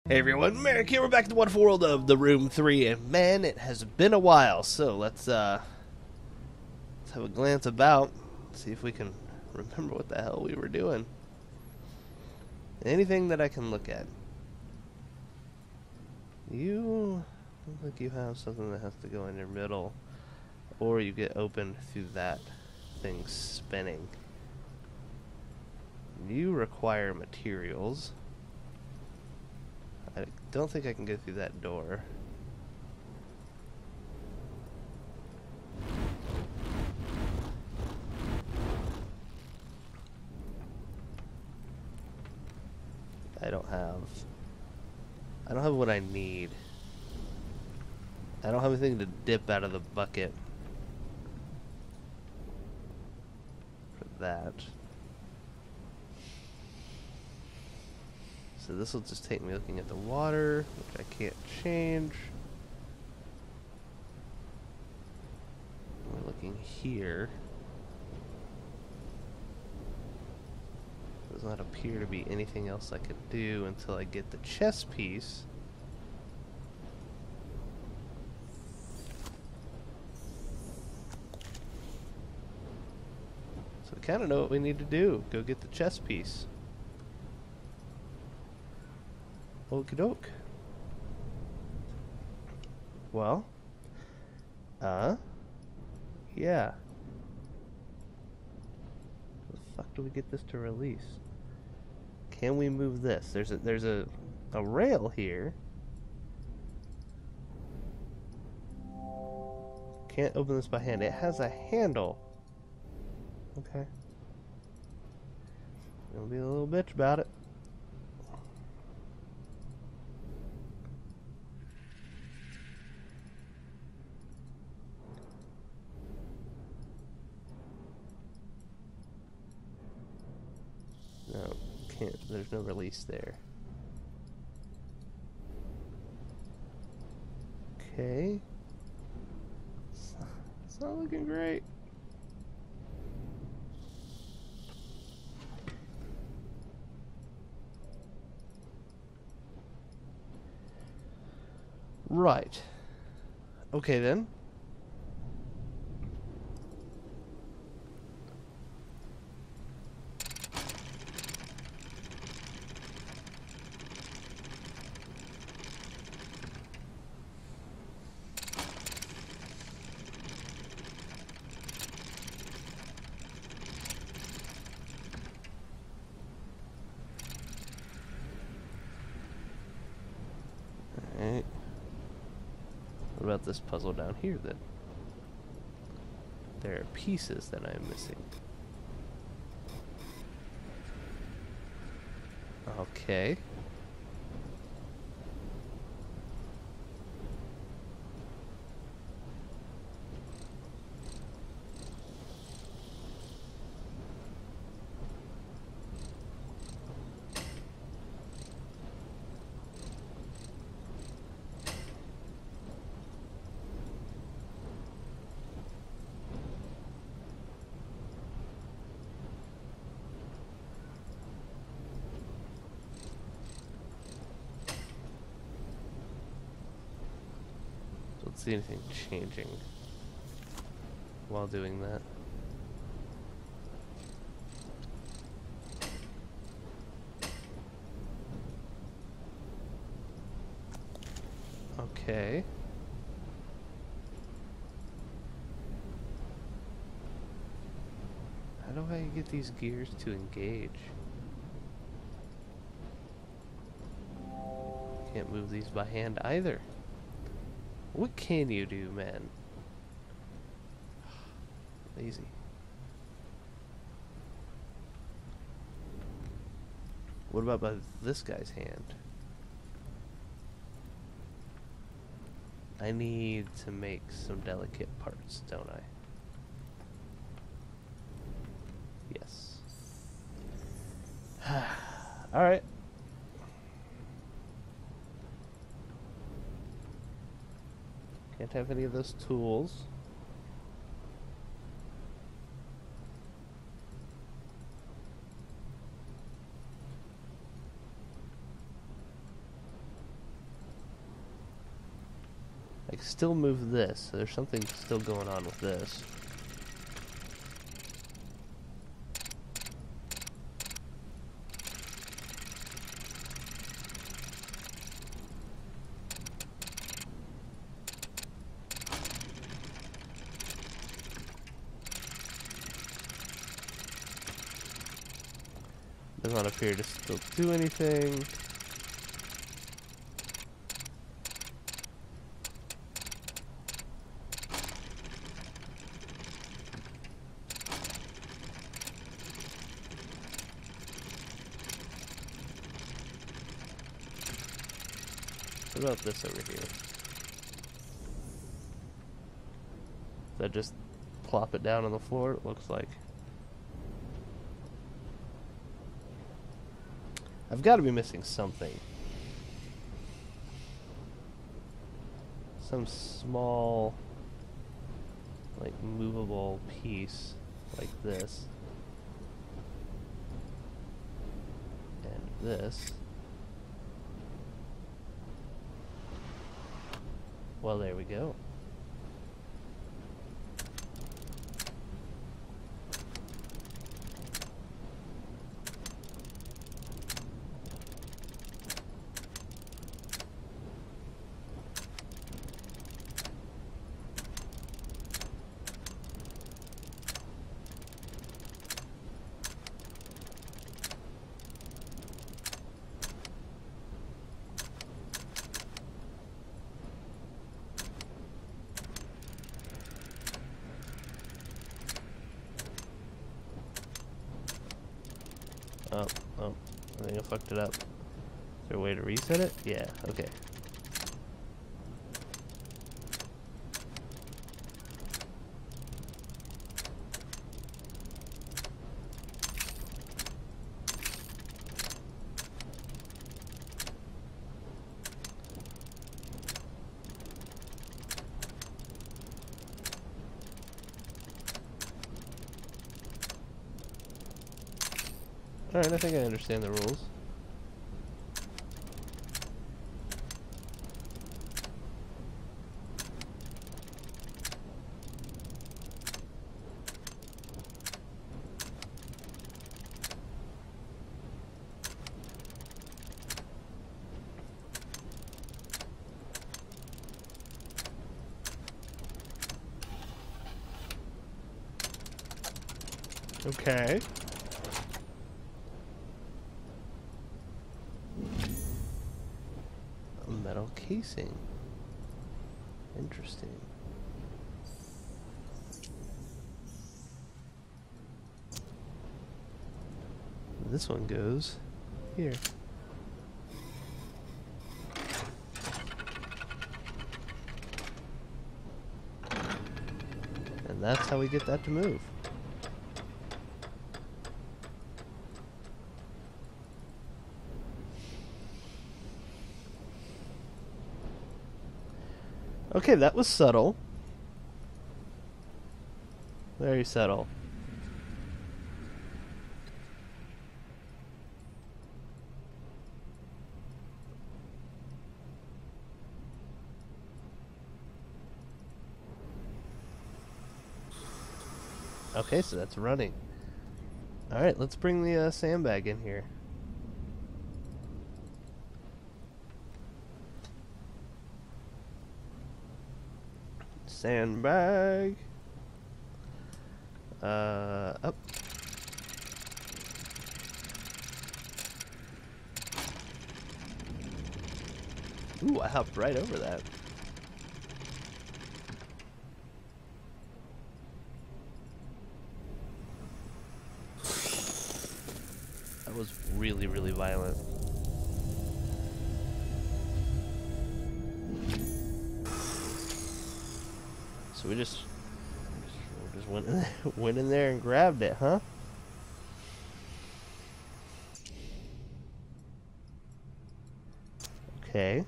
Hey everyone, Merrick here. We're back in the wonderful world of the Room 3, and man, it has been a while. So let's have a glance about, see if we can remember what the hell we were doing. Anything that I can look at. You look like you have something that has to go in your middle, or you get open through that thing spinning. You require materials. I don't think I can go through that door. I don't have what I need. I don't have anything to dip out of the bucket for that. So this will just take me looking at the water, which I can't change. We're looking here. Does not appear to be anything else I could do until I get the chess piece. So we kind of know what we need to do. Go get the chess piece. Okie doke. Well, yeah. How the fuck do we get this to release? Can we move this? There's a rail here. Can't open this by hand. It has a handle. Okay. Gonna be a little bitch about it. No, can't. There's no release there. Okay. It's not looking great. Right. Okay then. Alright. What about this puzzle down here then? There are pieces that I'm missing. Okay. Don't see anything changing while doing that. Okay. How do I get these gears to engage? Can't move these by hand either. What can you do, man? Lazy. What about by this guy's hand? I need to make some delicate parts, don't I? Yes. Alright. Can't have any of those tools. I can still move this, so there's something still going on with this. Does not appear to still do anything. What about this over here? Does that just plop it down on the floor? It looks like. I've got to be missing something. Some small, like, movable piece like this. And this. Well, there we go. Oh, I think I fucked it up. Is there a way to reset it? Yeah, okay. Alright, I think I understand the rules. Okay. A metal casing. Interesting. This one goes here. And that's how we get that to move. Okay, that was subtle. Very subtle. Okay, so that's running. Alright, let's bring the sandbag in here. Sandbag. Up. Ooh, I hopped right over that. That was really, really violent. So we just went in there and grabbed it, huh? Okay.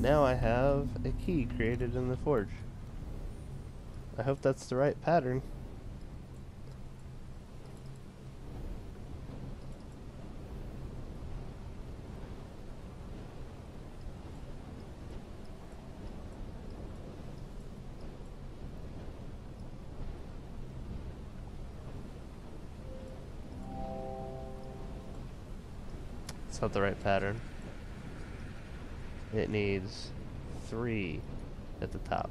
now I have a key created in the forge. I hope that's the right pattern. It's not the right pattern. It needs 3 at the top.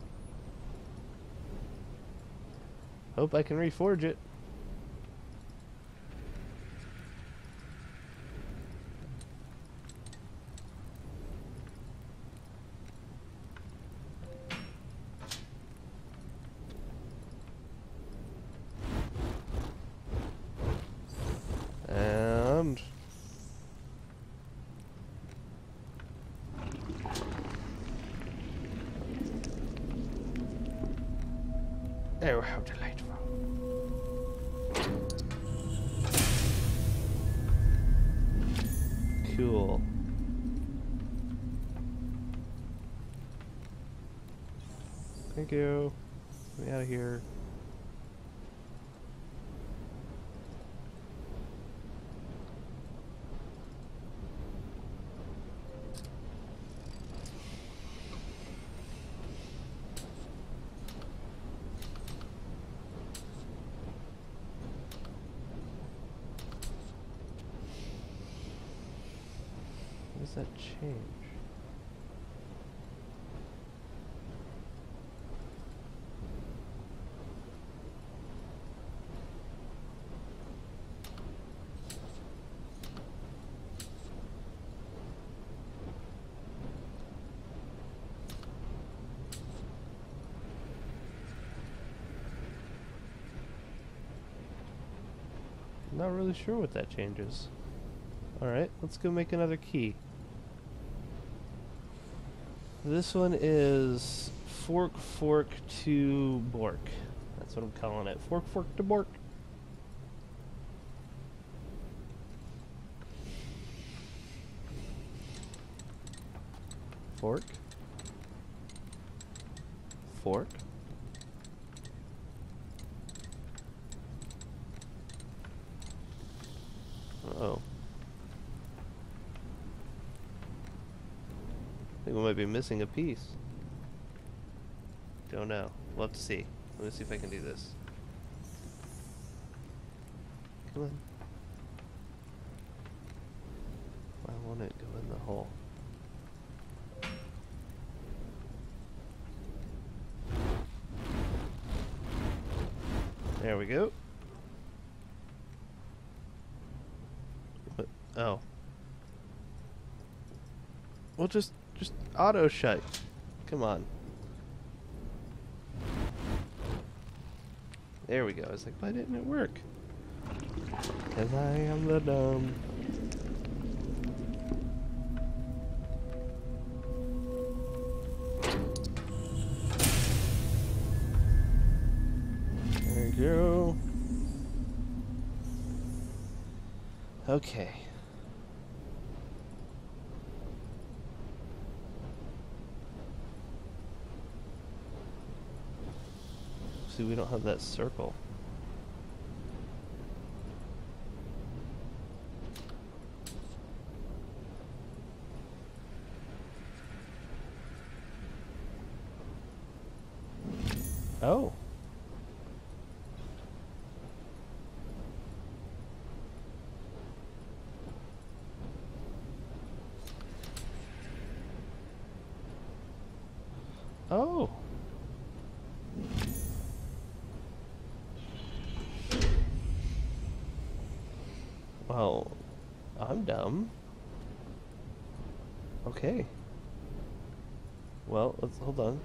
Hope I can reforge it. And oh, how delightful. Cool. Thank you. Get me out of here. What does that change? I'm not really sure what that changes. Alright, let's go make another key. This one is fork, fork to bork. That's what I'm calling it. Fork, fork to bork. Fork. Fork. Uh-oh. I think we might be missing a piece. Don't know. We'll have to see. Let me see if I can do this. Come on. Why won't it go in the hole? There we go. What? Oh. Well, just auto shut. Come on. There we go. I was like, why didn't it work? Because I am the dumb. There you go. Okay. See, we don't have that circle. Oh. Oh. Well, I'm dumb. Okay. Well, let's hold on.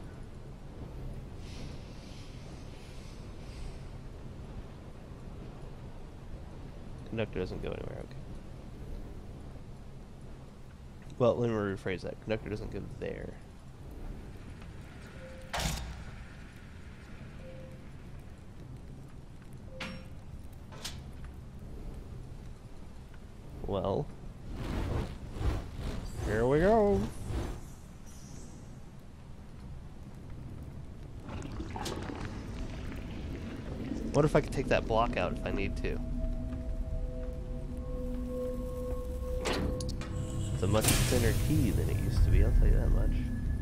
Conductor doesn't go anywhere, okay. Well, let me rephrase that. Conductor doesn't go there. Well, here we go. What if I could take that block out if I need to? It's a much thinner key than it used to be, I'll tell you that much.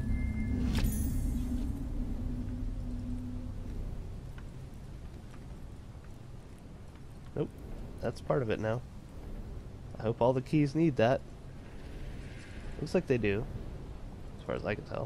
Nope, that's part of it now. I hope all the keys need that. Looks like they do, as far as I can tell.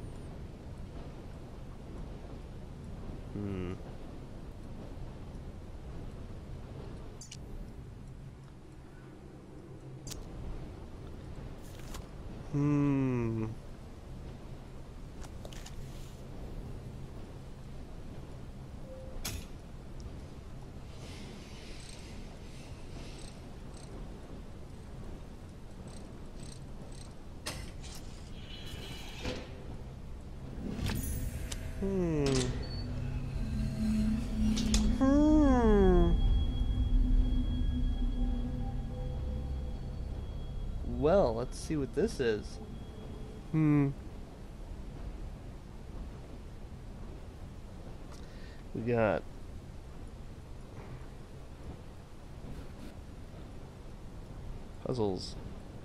Well, let's see what this is. We got puzzles.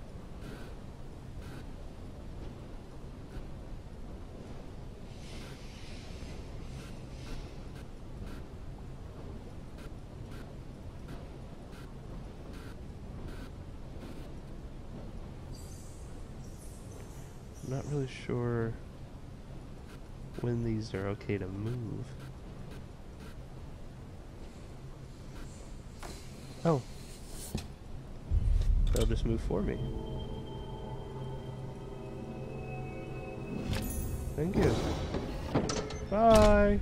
I'm not really sure when these are okay to move. Oh. They'll just move for me. Thank you. Bye!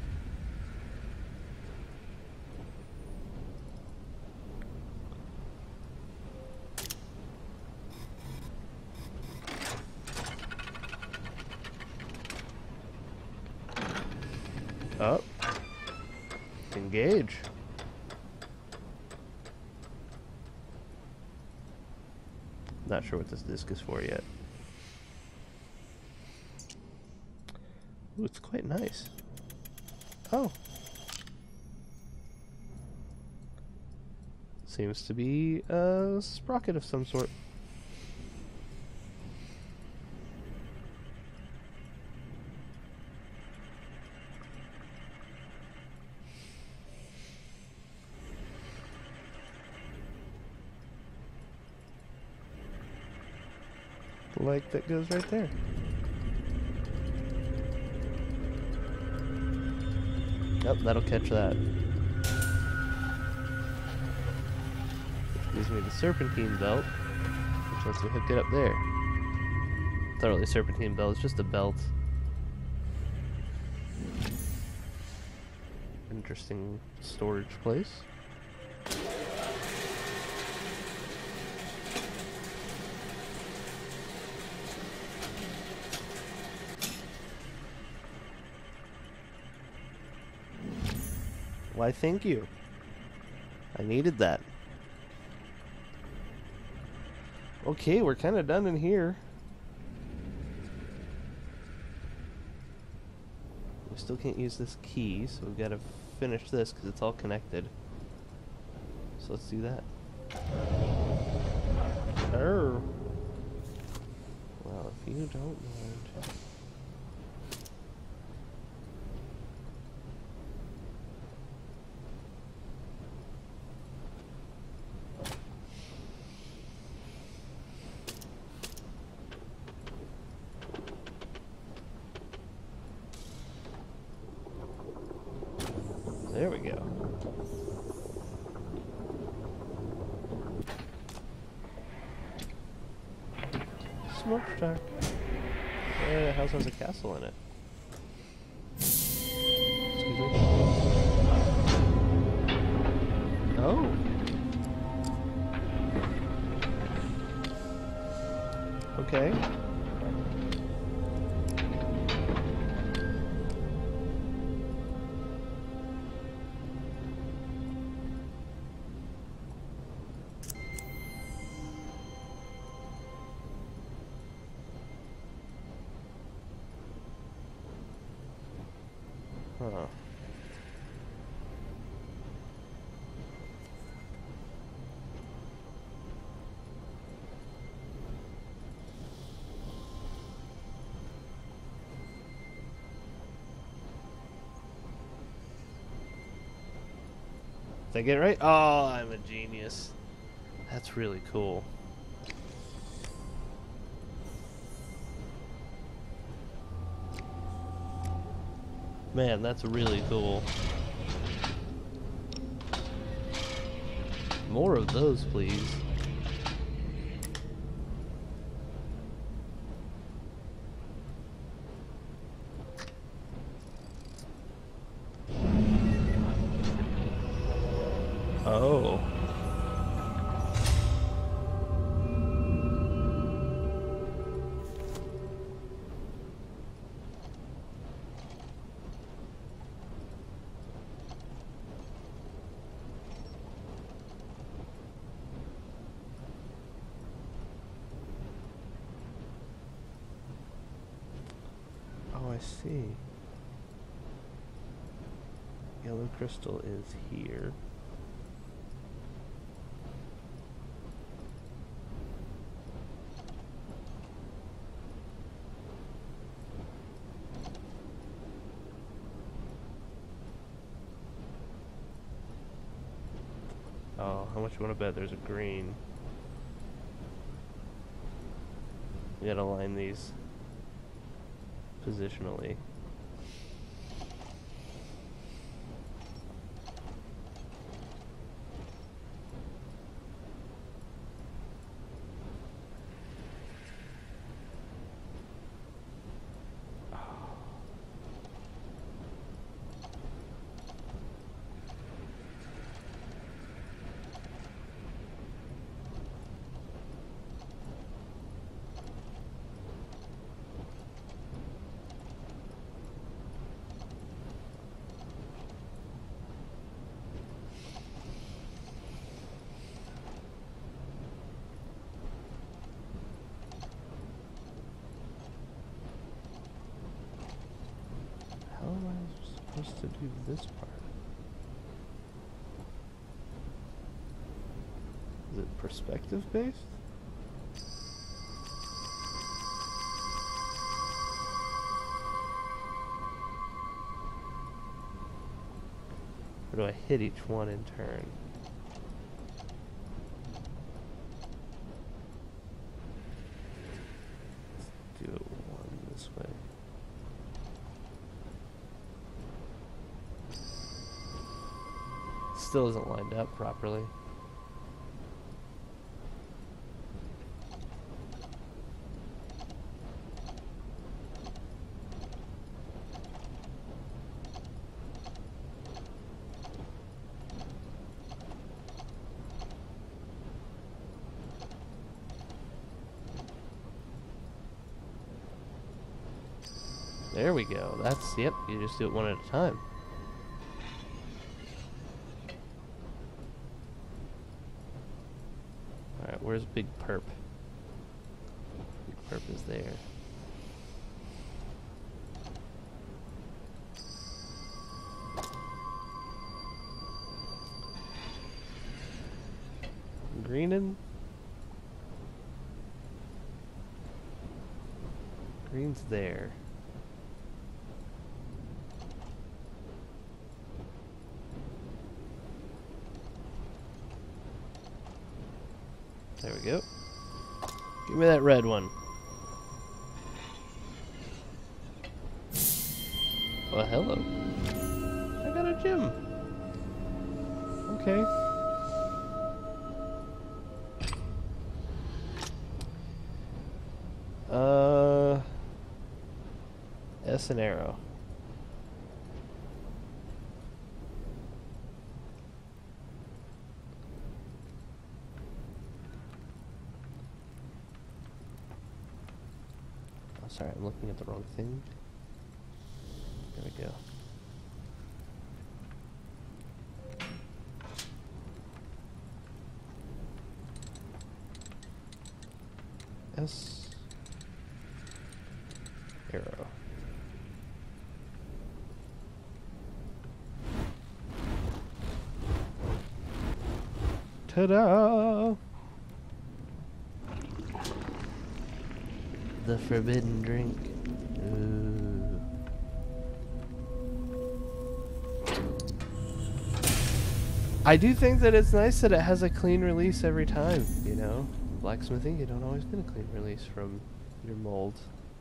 Oh. Engage. Not sure what this disc is for yet. Ooh, it's quite nice. Oh. Seems to be a sprocket of some sort. Like that goes right there. Yep, that'll catch that. Which gives me the serpentine belt, which lets me hook it up there. Thoroughly serpentine belt, it's just a belt. Interesting storage place. Why, thank you. I needed that. Okay, we're kind of done in here. We still can't use this key, so we've got to finish this because it's all connected. So let's do that. Oh. Well, if you don't mind. There we go. Smokestack. The house has a castle in it. Excuse me. Oh. Okay. Huh. Did I get it right? Oh, I'm a genius. That's really cool. Man, that's really cool. More of those, please. Oh. Oh, I see. Yellow crystal is here. Oh, how much you want to bet there's a green? We gotta line these positionally. How am I supposed to do this part? Is it perspective based? Or do I hit each one in turn? Let's do one this way. Still isn't lined up properly. There we go. That's, yep, you just do it one at a time. Alright, where's Big Perp? Big Perp is there. Greenin'? Green's there. There we go. Give me that red one. Well, hello. I got a gem. Okay. S and arrow. Sorry, I'm looking at the wrong thing. There we go. S arrow. Ta-da! The forbidden drink. Ooh. I do think that it's nice that it has a clean release every time, you know? Blacksmithing, you don't always get a clean release from your mold.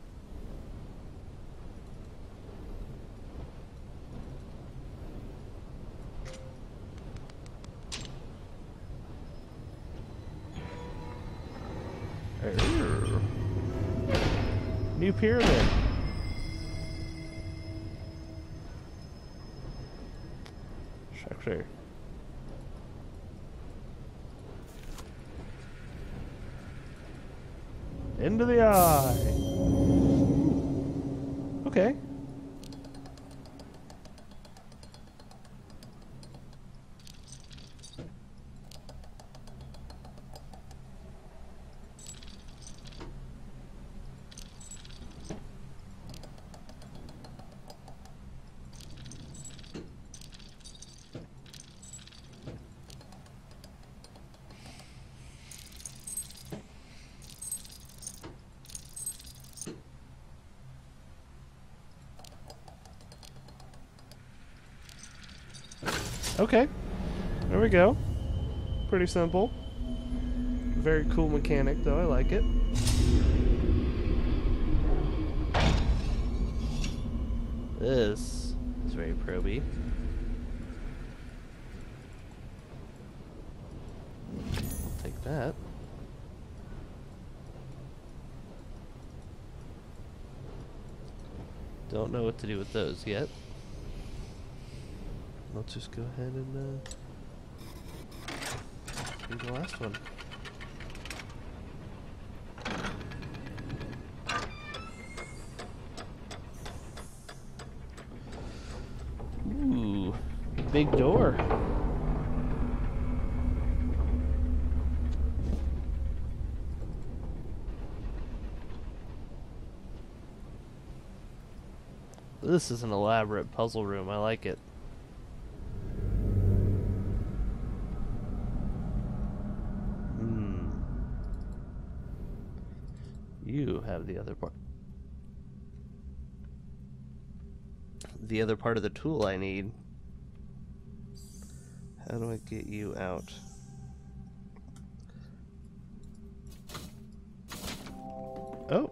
New pyramid. Structure. Into the eye. Okay. Okay, there we go. Pretty simple. Very cool mechanic, though. I like it. This is very proby. I'll take that. Don't know what to do with those yet. Let's just go ahead and do the last one. Ooh, big door. This is an elaborate puzzle room. I like it. You have the other part. The other part of the tool I need. How do I get you out? Oh.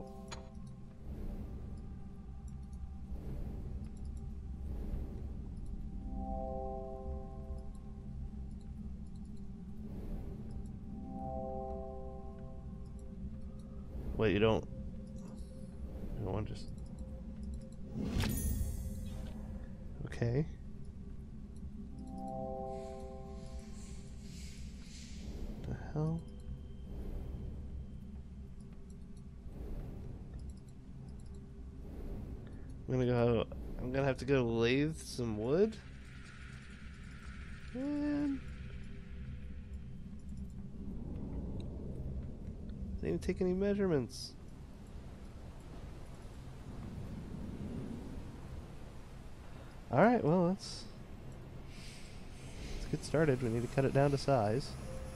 Wait, you don't want to just... Okay. What the hell? I'm gonna have to go lathe some wood? Man. Didn't even take any measurements. Alright, well, let's get started. We need to cut it down to size.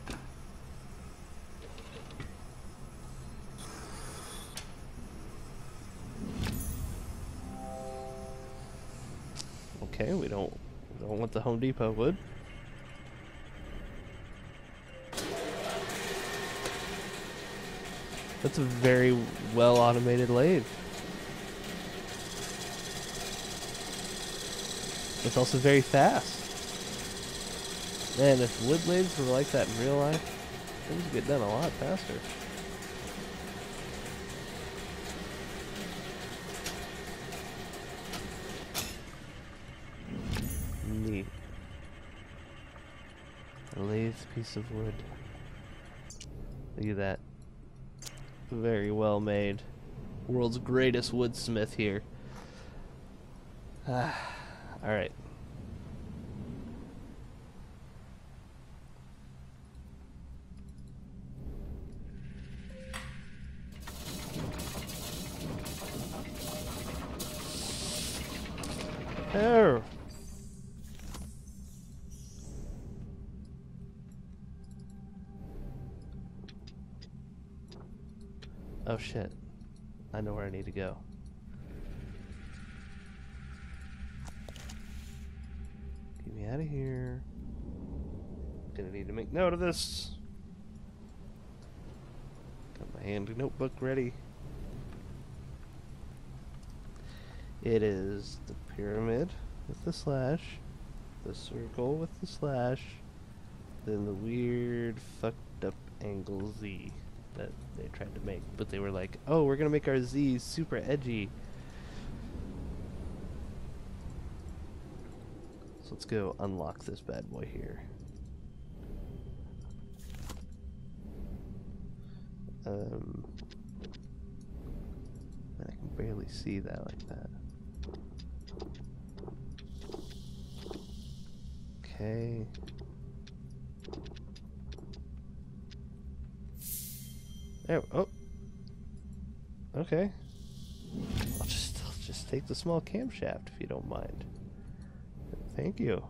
Okay, we don't want the Home Depot wood. That's a very well automated lathe. It's also very fast. Man, if wood lathes were like that in real life, things would get done a lot faster. Neat. A lathe piece of wood. Look at that. Very well made. World's greatest woodsmith here. Alright. Oh. Oh shit. I know where I need to go. Get me out of here. Gonna need to make note of this. Got my handy notebook ready. It is the pyramid with the slash, the circle with the slash, then the weird fucked up angle Z that they tried to make. But they were like, oh, we're gonna make our Z's super edgy. So let's go unlock this bad boy here. I can barely see that like that. Okay. There. Oh. Okay. I'll just take the small camshaft if you don't mind. Thank you.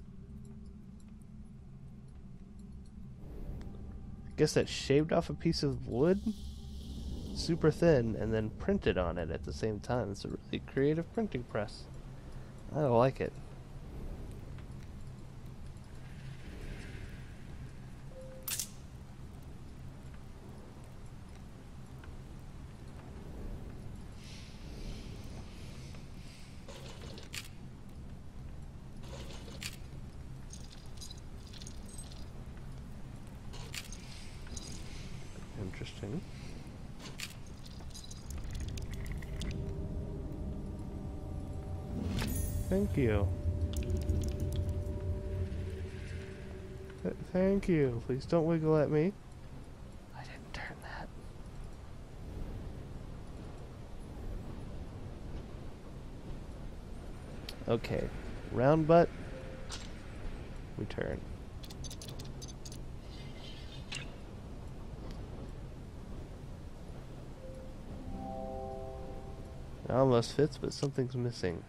I guess that shaved off a piece of wood, super thin, and then printed on it at the same time. It's a really creative printing press. I like it. Interesting. Thank you. Thank you. Please don't wiggle at me. I didn't turn that. Okay. Round butt. We turn. It almost fits, but something's missing.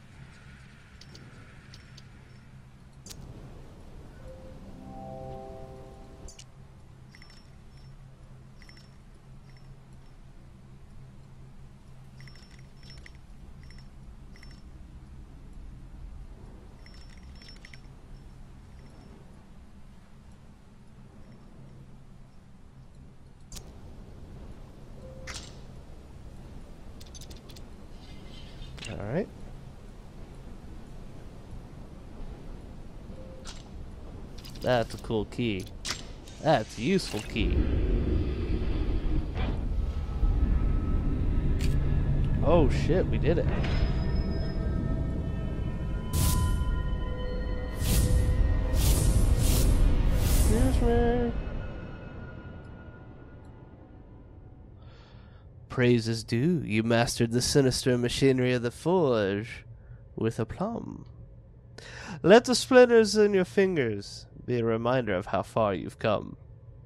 Alright. That's a cool key. That's a useful key. Oh shit, we did it. Excuse me. Praise is due. You mastered the sinister machinery of the forge with aplomb. Let the splinters in your fingers be a reminder of how far you've come.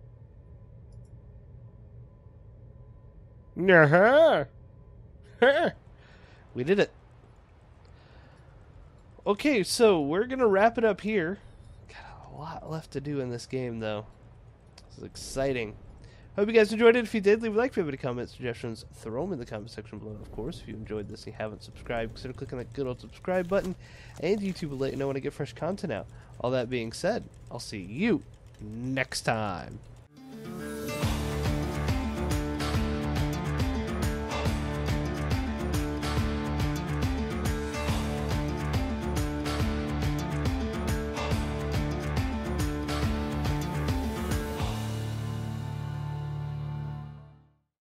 We did it. Okay, so we're gonna wrap it up here. Got a lot left to do in this game, though. This is exciting. Hope you guys enjoyed it. If you did, leave a like. If you have any comments, suggestions, throw them in the comment section below. Of course, if you enjoyed this and you haven't subscribed, consider clicking that good old subscribe button, and YouTube will let you know when I get fresh content out. All that being said, I'll see you next time.